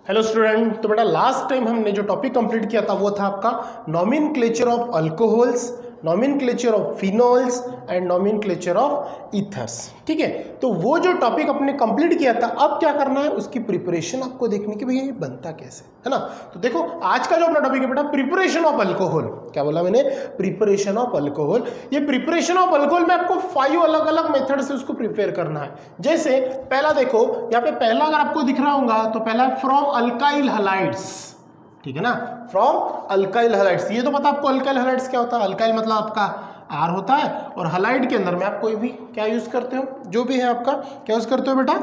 Hello student, तो बेटा last time हमने जो टॉपिक कंप्लीट किया था वो था आपका nomenclature of alcohols, nomenclature of phenols and nomenclature of ethers. ठीक है, तो वो जो टॉपिक अपने कंप्लीट किया था, अब क्या करना है उसकी प्रिपरेशन आपको देखनी कि भैया ये बनता कैसे है ना। तो देखो आज का जो अपना टॉपिक है बेटा प्रिपरेशन ऑफ अल्कोहल। क्या बोला मैंने? Preparation of alcohol. ये प्रिपरेशन ऑफ अल्कोहल में आपको 5 अलग अलग मेथड से उसको प्रिपेयर करना है। जैसे पहला देखो यहाँ पे, पहला अगर आपको दिख रहा होगा तो पहला फ्रॉम अल्काइल हैलाइड्स। ठीक है ना, फ्रॉम अल्काइल हैलाइड्स। ये तो पता आपको अल्काइल हैलाइड्स क्या होता है। अल्काइल मतलब आपका आर होता है और हैलाइड के अंदर में आप कोई भी क्या यूज करते हो, जो भी है आपका क्या यूज करते हो बेटा,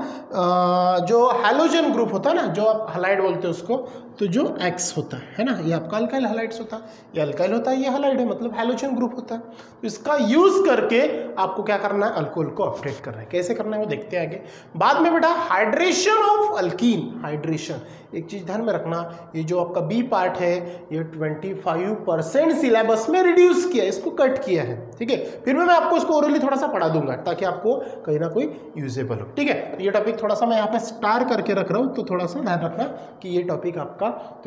जो हैलोजन ग्रुप होता है ना, जो आप हैलाइड बोलते हो उसको, तो जो एक्स होता है ना, ये आपका अल्काइल हैलाइड्स होता है। ये अल्काइल होता है, ये हैलाइड है, मतलब हैलोजन ग्रुप होता है। तो इसका यूज करके आपको क्या करना है, अल्कोहल को ऑपरेट करना है। कैसे करना है वो देखते हैं आगे। बाद में बेटा हाइड्रेशन ऑफ अल्कीन। हाइड्रेशन, एक चीज ध्यान में रखना, ये जो आपका बी पार्ट है ये 25% सिलेबस में रिड्यूस किया है, इसको कट किया है। ठीक है, फिर मैं आपको इसको ओरली थोड़ा सा पढ़ा दूंगा ताकि आपको कहीं ना कोई यूजेबल हो। ठीक है, तो ये टॉपिक थोड़ा सा मैं यहाँ पे स्टार करके रख रहा हूँ, तो थोड़ा सा ध्यान रखना कि ये टॉपिक आपका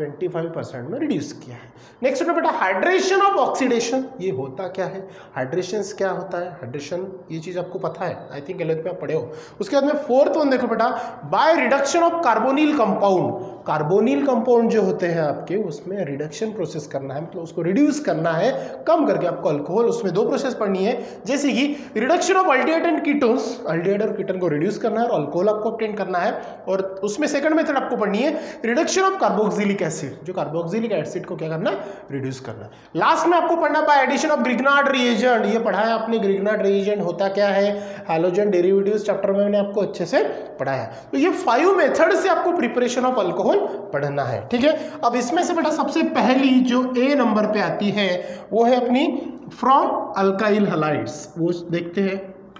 25% में रिड्यूस किया है। नेक्स्ट बेटा हाइड्रेशन ऑफ ऑक्सीडेशन। ये होता क्या है, हाइड्रेशन क्या होता है, हाइड्रेशन ये चीज आपको पता है, आई थिंक 11th में आप पढ़े हो। उसके बाद में फोर्थ वन देखो बेटा, by reduction of carbonyl compound. Carbonyl compound जो होते हैं आपके, उसमें रिडक्शन प्रोसेस करना है, मतलब उसको रिड्यूस करना है, कम करके आपको अल्कोहल। उसमें 2 प्रोसेस पढ़नी है, जैसे कि reduction of aldehyde and ketones. Aldehyde और कीटोन को रिड्यूस करना है और अल्कोहल आपको ऑब्टेन करना है। और उसमें सेकंड मेथड आपको पढ़नी है रिडक्शन ऑफ कार्बोक्सिलिक एसिड। जो कार्बोक्सिलिक एसिड को क्या करना है, रिड्यूस करना है। लास्ट में आपको पढ़ना by addition of Grignard reagent. ये पढ़ा है आपने, ग्रिग्नार्ड रिएजेंट होता क्या है, हैलोजन डेरिवेटिव्स चैप्टर में मैंने आपको अच्छे से पढ़ाया है। तो ये 5 मेथड से आपको प्रिपरेशन ऑफ अल्कोहल पढ़ना है। ठीक है, अब इसमें से बेटा सबसे पहली जो ए नंबर पे आती है वो है अपनी फ्रॉम अल्काइल हैलाइड्स। वो देखते हैं,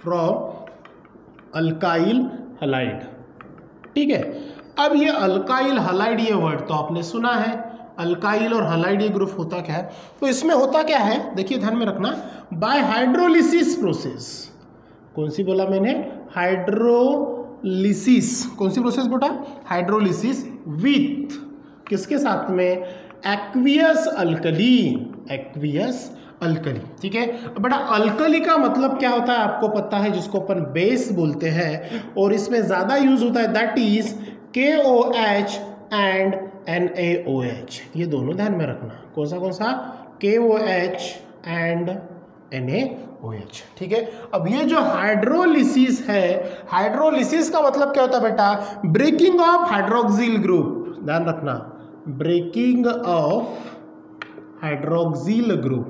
फ्रॉम अल्काइल हैलाइड। ठीक है, अब ये अल्काइल हैलाइड ये वर्ड तो आपने सुना है, अल्काइल और हैलाइड ये ग्रुप होता क्या है। तो इसमें होता क्या है, देखिए ध्यान में रखना, बाय हाइड्रोलिसिस प्रोसेस। कौन सी बोला मैंने, हाइड्रोलिसिस। कौन सी प्रोसेस बेटा, हाइड्रोलिसिस विथ किसके साथ में, एक्वियस अल्कली। Aqueous alkali. ठीक है बेटा, अल्कली का मतलब क्या होता है आपको पता है, जिसको अपन बेस बोलते हैं, और इसमें ज्यादा यूज होता है, that is KOH and NaOH। ये दोनों ध्यान में रखना। कौन सा KOH एंड NaOH। ठीक है, अब ये जो हाइड्रोलिसिस है, हाइड्रोलिसिस का मतलब क्या होता है बेटा, ब्रेकिंग ऑफ हाइड्रोक्सिल ग्रुप। ध्यान रखना, ब्रेकिंग ऑफ हाइड्रोक्सिल ग्रुप।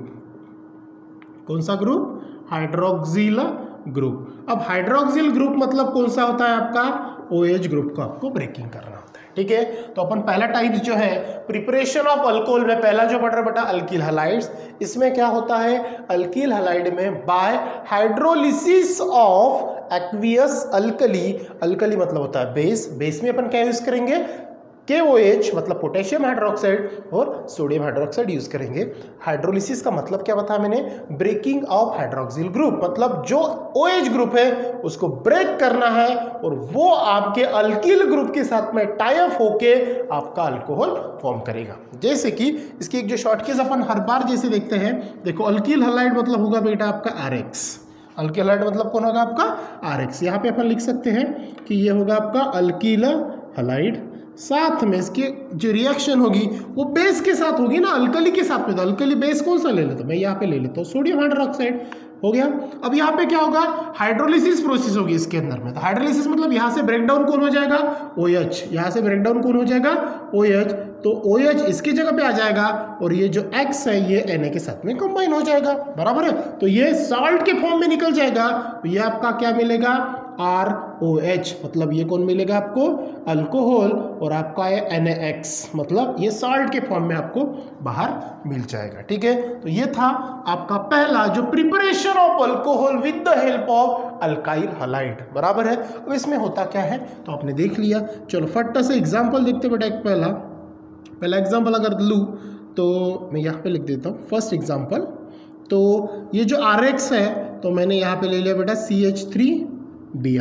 कौन सा ग्रुप, हाइड्रोक्सिल ग्रुप। अब हाइड्रोक्सिल ग्रुप मतलब कौन सा होता है आपका, OH ग्रुप को आपको ब्रेकिंग करना होता है। ठीक है, तो अपन पहला टाइप जो है प्रिपरेशन ऑफ अल्कोहल में पहला जो पढ़ रहे बेटा अल्किल हैलाइड्स। इसमें क्या होता है, अल्किल हैलाइड में by hydrolysis of aqueous alkali. Alkali मतलब होता है बेस। बेस में अपन क्या यूज करेंगे, KOH मतलब पोटेशियम हाइड्रोक्साइड और सोडियम हाइड्रोक्साइड यूज करेंगे। हाइड्रोलिसिस का मतलब क्या बताया मैंने, ब्रेकिंग ऑफ हाइड्रोक्सिल ग्रुप, मतलब जो OH ग्रुप है उसको ब्रेक करना है और वो आपके अल्किल ग्रुप के साथ में टाई अप होके आपका अल्कोहल फॉर्म करेगा। जैसे कि इसकी एक जो शॉर्टकेज अपन हर बार जैसे देखते हैं, देखो अल्किल हैलाइड मतलब होगा बेटा आपका RX। अल्किल हैलाइड मतलब कौन होगा आपका RX। यहाँ पे अपन लिख सकते हैं कि ये होगा आपका अल्किल हैलाइड, साथ में इसकी जो रिएक्शन होगी वो बेस के साथ होगी ना, अल्कली के साथ में। तो अल्कली बेस कौन सा ले लेता हूं मैं, यहाँ पे ले लेता हूँ सोडियम हाइड्रोक्साइड। हो गया। अब यहाँ पे क्या होगा, हाइड्रोलिसिस प्रोसेस होगी इसके अंदर में। तो हाइड्रोलिसिस मतलब यहाँ से ब्रेकडाउन कौन हो जाएगा, OH। यहाँ से ब्रेकडाउन कौन हो जाएगा, OH। तो OH इसकी जगह पे आ जाएगा और ये जो X है ये Na के साथ में कंबाइन हो जाएगा, बराबर है। तो ये साल्ट के फॉर्म में निकल जाएगा। तो ये आपका क्या मिलेगा, ROH। मतलब ये कौन मिलेगा आपको, अल्कोहल, और आपका है NaX, मतलब ये साल्ट के फॉर्म में आपको बाहर मिल जाएगा। ठीक है, तो ये था आपका पहला जो preparation of alcohol with the help of alkyl halide, बराबर है। अब इसमें होता क्या है तो आपने देख लिया। चलो फट से एग्जाम्पल देखते बेटा। एक पहला एग्जाम्पल अगर लूँ तो मैं यहाँ पे लिख देता हूँ फर्स्ट एग्जाम्पल। तो ये जो RX है तो मैंने यहाँ पे ले लिया बेटा CH3Br।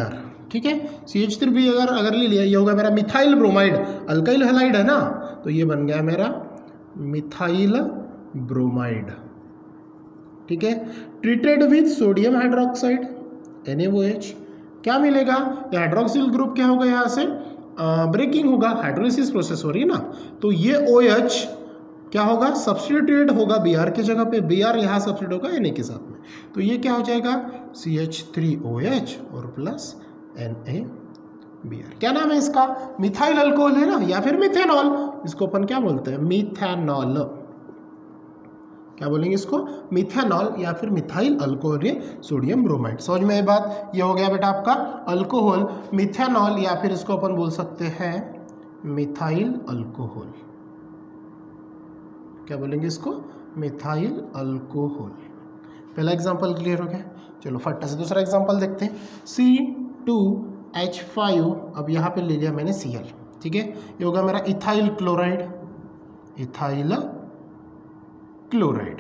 ठीक है। CH3 अगर ले लिया, ये होगा मेरा मिथाइल ब्रोमाइड, अल्काइल हैलाइड है ना, तो ये बन गया मेरा मिथाइल ब्रोमाइड, ठीक है। Treated with sodium hydroxide NaOH, क्या मिलेगा, ये हाइड्रोक्सिल ग्रुप क्या होगा, यहाँ से ब्रेकिंग होगा, हाइड्रोलिसिस प्रोसेस हो रही है ना, तो ये OH क्या होगा, सब्स्टिट्यूट होगा Br की जगह पे, Br यहाँ सब्स्टिट्यूट होगा Na के साथ में, तो ये क्या हो जाएगा CH3OH और प्लस NaBr। क्या नाम है इसका, मिथाइल अल्कोहल है ना, या फिर मिथेनॉल, इसको अपन क्या बोलते हैं, मिथेनॉल, क्या बोलेंगे इसको, मिथेनॉल या फिर मिथाइल अल्कोहल, ये सोडियम ब्रोमाइड। समझ में ये बात, ये हो गया बेटा आपका अल्कोहल, मिथेनॉल, या फिर इसको अपन बोल सकते हैं मिथाइल अल्कोहल, क्या बोलेंगे इसको, मिथाइल अल्कोहल। पहला एग्जांपल क्लियर हो गया, चलो फट से दूसरा एग्जांपल देखते हैं। C2H5, अब यहाँ पे ले लिया मैंने Cl, ठीक है, ये होगा मेरा इथाइल क्लोराइड, इथाइल क्लोराइड,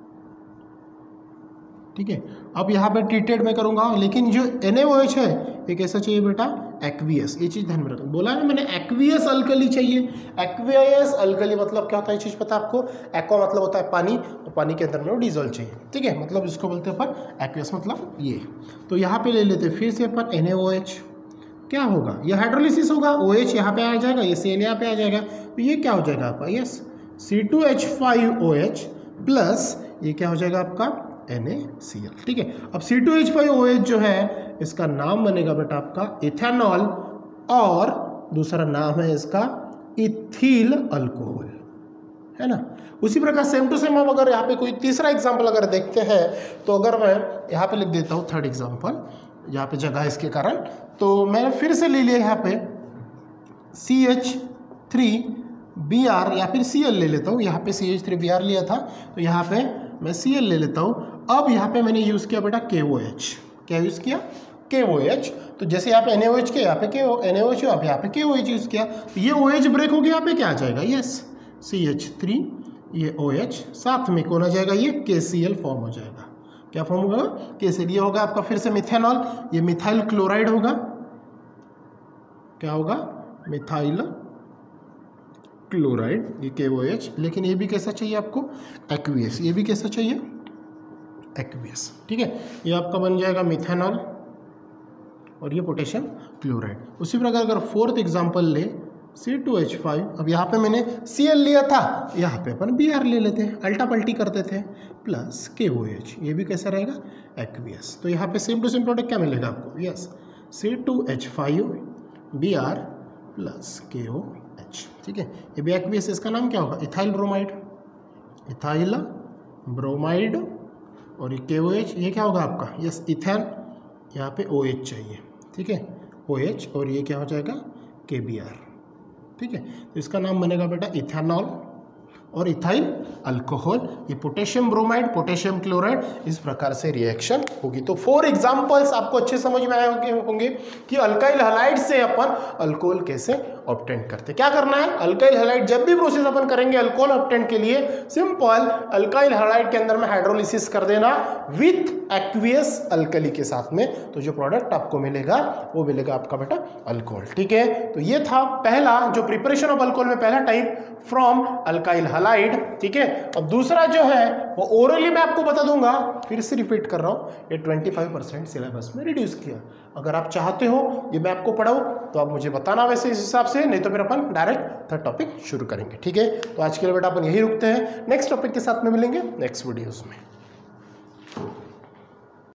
ठीक है। अब यहाँ पे ट्रीटेड में करूँगा, लेकिन जो NaOH है ये कैसा चाहिए बेटा, एक्वियस, ये चीज़ ध्यान में रखना, बोला है ना मैंने, एक्वियस अल्कली चाहिए। एक्वियस अल्कली मतलब क्या होता है, ये चीज़ पता है आपको, एक्वा मतलब होता है पानी, और पानी के अंदर में वो डिजोल्व चाहिए, ठीक है, मतलब इसको बोलते हैं अपन एक्वियस, मतलब ये। तो यहाँ पे ले लेते फिर से अपन NaOH, क्या होगा, ये हाइड्रोलिसिस होगा, OH यहाँ पे आ जाएगा, ये Cl यहाँ पे आ जाएगा, तो ये क्या हो जाएगा आपका, यस C2H5OH प्लस ये क्या हो जाएगा आपका NaCl, ठीक है। अब C2H5OH जो है इसका नाम बनेगा बेटा आपका इथेनॉल, और दूसरा नाम है इसका इथील अल्कोहल, है ना। उसी प्रकार सेम टू सेम, अब अगर यहाँ पे कोई तीसरा एग्जांपल अगर देखते हैं, तो अगर मैं यहाँ पे लिख देता हूँ थर्ड एग्जांपल, यहाँ पे जगह इसके कारण, तो मैंने फिर से ले लिया यहाँ पे CH3Br या फिर Cl ले लेता हूँ, यहाँ पे CH3Br लिया था, तो यहाँ पे मैं Cl ले लेता हूँ। अब यहाँ पे मैंने यूज़ किया बेटा KOH, क्या यूज़ किया, KOH, तो जैसे यहाँ पे NaOH के, यहाँ पे NaOH, यहाँ पे KOH यूज़ किया, तो ये OH ब्रेक हो गया, यहाँ पे क्या आ जाएगा, यस CH3, ये OH, साथ में कौन आ जाएगा, ये KCl फॉर्म हो जाएगा, क्या फॉर्म होगा, KCl, ये होगा आपका फिर से मिथेनॉल, ये मिथाइल क्लोराइड होगा, क्या होगा, मिथाइल क्लोराइड, ये KOH, लेकिन ये भी कैसा चाहिए आपको, एक्वियस, ये भी कैसा चाहिए, एक्वियस, ठीक है। ये आपका बन जाएगा मिथेनॉल, और ये पोटेशियम क्लोराइड। उसी प्रकार अगर फोर्थ एग्जांपल ले C2H5, अब यहाँ पे मैंने Cl लिया था, यहाँ पे अपन Br ले लेते हैं, अल्टा पल्टी करते थे, प्लस KOH, ये भी कैसा रहेगा, एक्वियस। तो यहाँ पे सेम टू सेम प्रोडक्ट क्या मिलेगा आपको, यस C2H5Br प्लस KOH, ठीक है, ये भी एक्वियस, इसका नाम क्या होगा, इथाइल ब्रोमाइड, इथाइल ब्रोमाइड, और ये KOH, ये क्या होगा आपका, यस इथेन, यहाँ पे OH चाहिए, ठीक है, OH, और ये क्या हो जाएगा, KBr, ठीक है। तो इसका नाम बनेगा बेटा इथेनॉल और इथाइल अल्कोहल, ये पोटेशियम ब्रोमाइड, पोटेशियम क्लोराइड, इस प्रकार से रिएक्शन होगी। तो 4 एग्जांपल्स आपको अच्छे समझ में आए होंगे कि अल्काइल हैलाइड से अपन अल्कोहल कैसे ऑब्टेन करते। क्या करना है, अल्काइल हैलाइड जब भी प्रोसेस अपन करेंगे अल्कोहल ऑब्टेन के लिए, सिंपल अल्काइल हैलाइड के अंदर में हाइड्रोलिसिस कर देना विथ एक्वियस अल्कली के साथ में, तो जो प्रोडक्ट आपको मिलेगा वो मिलेगा आपका बेटा अल्कोहल, ठीक है। तो ये था पहला जो प्रिपरेशन ऑफ अल्कोहल में पहला टाइप फ्रॉम अल्काइल हैलाइड, ठीक है। अब दूसरा जो है वो ओरली मैं आपको बता दूंगा, फिर से रिपीट कर रहा हूँ, ये 25% सिलेबस में रिड्यूस किया। अगर आप चाहते हो ये मैं आपको पढ़ाऊँ तो आप मुझे बताना वैसे इस हिसाब से, नहीं तो फिर अपन डायरेक्ट थर्ड टॉपिक शुरू करेंगे, ठीक है। तो आज के लिए बेटा अपन यही रुकते हैं, नेक्स्ट टॉपिक के साथ में मिलेंगे नेक्स्ट वीडियोस में।